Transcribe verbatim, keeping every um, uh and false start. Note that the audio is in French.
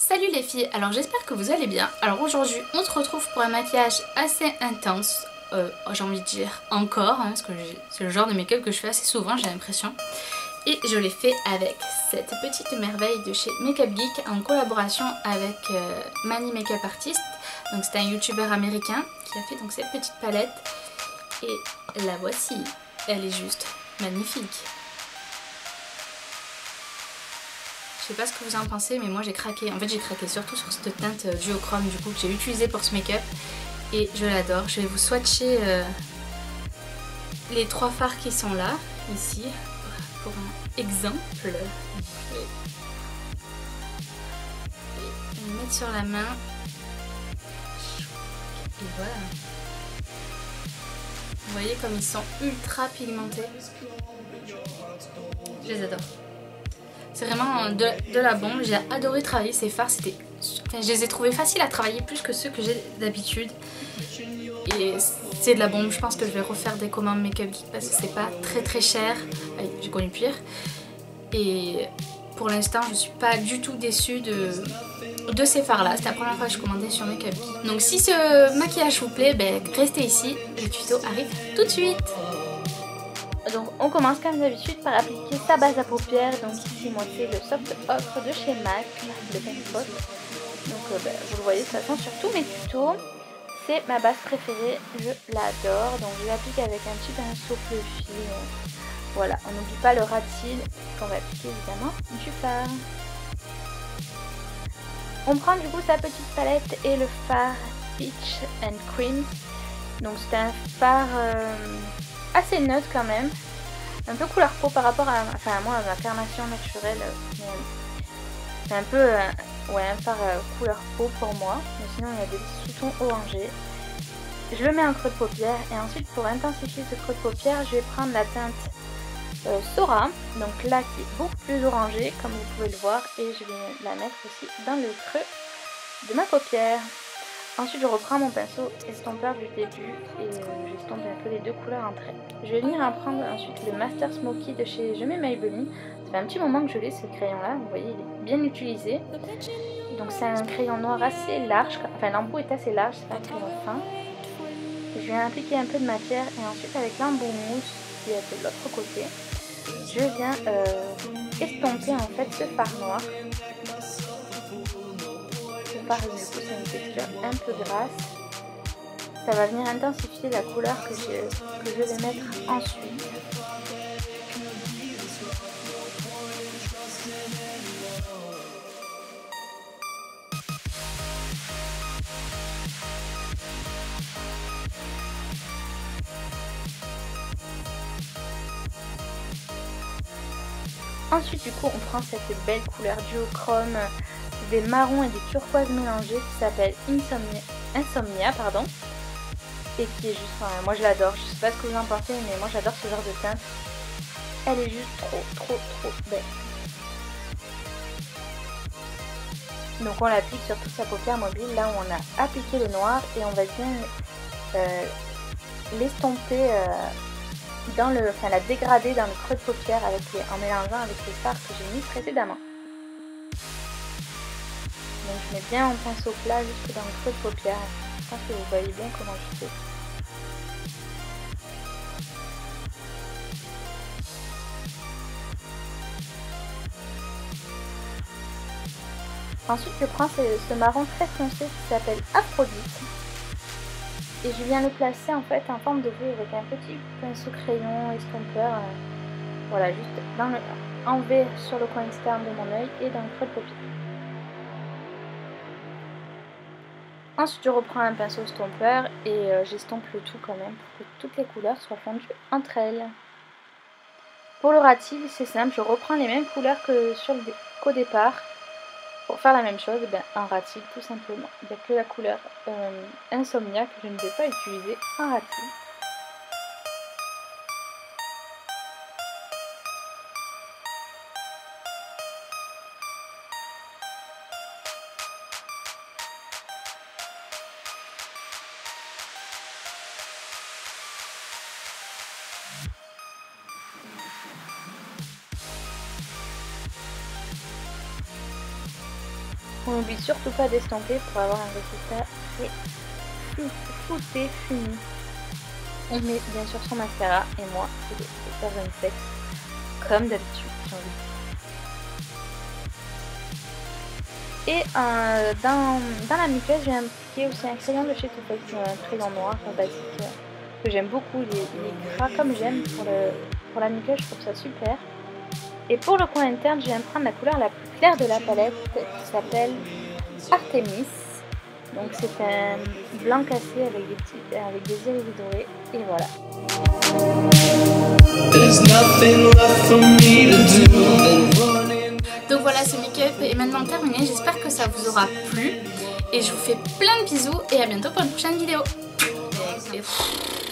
Salut les filles, alors j'espère que vous allez bien. Alors aujourd'hui on se retrouve pour un maquillage assez intense, euh, j'ai envie de dire encore, hein, parce que c'est le genre de make-up que je fais assez souvent, j'ai l'impression. Et je l'ai fait avec cette petite merveille de chez Makeup Geek en collaboration avec euh, Manny Makeup Artist. Donc c'est un youtubeur américain qui a fait donc cette petite palette. Et la voici, elle est juste magnifique. Je sais pas ce que vous en pensez, mais moi j'ai craqué. En fait j'ai craqué surtout sur cette teinte duochrome du coup que j'ai utilisée pour ce make-up. Et je l'adore. Je vais vous swatcher euh, les trois fards qui sont là, ici, pour un exemple. Je vais les mettre sur la main. Et voilà. Vous voyez comme ils sont ultra pigmentés. Je les adore. C'est vraiment de, de la bombe, j'ai adoré travailler ces fards, c'était, enfin, je les ai trouvés faciles à travailler plus que ceux que j'ai d'habitude. Et c'est de la bombe, je pense que je vais refaire des commandes Makeup Geek parce que c'est pas très très cher, j'ai connu pire. Et pour l'instant je suis pas du tout déçue de, de ces fards là, c'est la première fois que je commandais sur Makeup Geek. Donc si ce maquillage vous plaît, ben, restez ici, le tuto arrive tout de suite. Donc on commence comme d'habitude par appliquer sa base à paupières. Donc ici moi c'est le Soft Ocre de chez MAC, de Pink Spot. Donc euh, bah, vous le voyez de toute façon sur tous mes tutos. C'est ma base préférée, je l'adore. Donc je l'applique avec un petit pinceau fluffy. Voilà, on n'oublie pas le rat de cils qu'on va appliquer évidemment du fard. On prend du coup sa petite palette et le fard Peach and Cream. Donc c'est un fard... Euh, assez neutre quand même, un peu couleur peau par rapport à, enfin à moi à ma carnation naturelle, c'est un peu euh, ouais, un fard euh, couleur peau pour moi, mais sinon il y a des sous-tons orangés. Je le mets en creux de paupière et ensuite pour intensifier ce creux de paupière je vais prendre la teinte euh, Sora, donc là qui est beaucoup plus orangée comme vous pouvez le voir, et je vais la mettre aussi dans le creux de ma paupière. Ensuite je reprends mon pinceau estompeur du début et euh, j'estompe un peu les deux couleurs entre elles. Je vais venir en prendre ensuite le Master Smoky de chez Je mets Maybelline. Ça fait un petit moment que je l'ai ce crayon là, vous voyez il est bien utilisé. Donc c'est un crayon noir assez large, enfin l'embout est assez large, c'est pas un crayon fin. Je viens appliquer un peu de matière et ensuite avec l'embout mousse qui est de l'autre côté, je viens euh, estomper en fait ce fard noir. Par du coup c'est une texture un peu grasse, ça va venir intensifier la couleur que je, que je vais mettre ensuite. Ensuite du coup on prend cette belle couleur duochrome, des marrons et des turquoises mélangés qui s'appelle Insomnia, Insomnia pardon, et qui est juste, enfin, moi je l'adore, je sais pas ce que vous en pensez mais moi j'adore ce genre de teinte, elle est juste trop trop trop belle. Donc on l'applique sur toute sa paupière mobile, là où on a appliqué le noir, et on va bien euh, l'estomper, euh, dans le, enfin la dégrader dans le creux de paupière avec les, en mélangeant avec les fards que j'ai mis précédemment. Donc je mets bien mon pinceau plat jusque dans le creux de paupière. Je pense que vous voyez bien comment je fais. Ensuite je prends ce, ce marron très foncé qui s'appelle Aphrodite. Et je viens le placer en fait en forme de V avec un petit pinceau crayon estompeur. Euh, voilà, juste dans le, en V sur le coin externe de mon œil et dans le creux de paupière. Ensuite je reprends un pinceau estompeur et euh, j'estompe le tout quand même pour que toutes les couleurs soient fondues entre elles. Pour le rat de cils c'est simple, je reprends les mêmes couleurs que sur le qu'au départ. Pour faire la même chose, ben, un rat de cils tout simplement. Il n'y a que la couleur euh, Insomnia que je ne vais pas utiliser en rat de cils. On n'oublie surtout pas d'estomper pour avoir un résultat très flouté, fini. On met bien sûr son mascara et moi c'est de faire une flex comme d'habitude, j'ai envie de dire. Et euh, dans, dans la muqueuse j'ai appliqué aussi un crayon de chez Too Faced, un crayon noir basique euh, que j'aime beaucoup, il est, il est gras comme j'aime pour, le, pour la muqueuse, je trouve ça super. Et pour le coin interne je viens de prendre la couleur la plus claire de la palette qui s'appelle Artemis. Donc c'est un blanc cassé avec des, petits, avec des iris dorés et voilà. Donc voilà, ce make-up est maintenant terminé, j'espère que ça vous aura plu et je vous fais plein de bisous et à bientôt pour une prochaine vidéo.